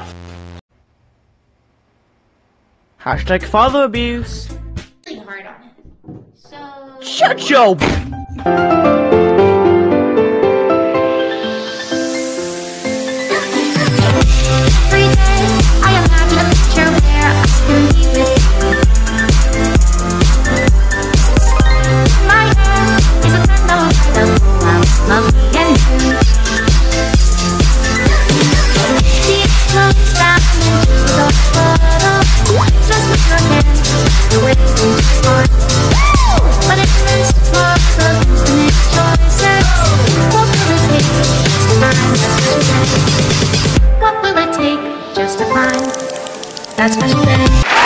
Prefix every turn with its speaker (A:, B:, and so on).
A: Hashtag father abuse.
B: Really hard on it. So...
A: Shut your...
B: Every day I imagine a picture where I can be with you. My hair is a candle light of love, lovely and new. Deep close down into the bottle. Just with your hand, the way you are. But it is more of infinite choices. What will it take to find that special day? What will it take just to find that special day?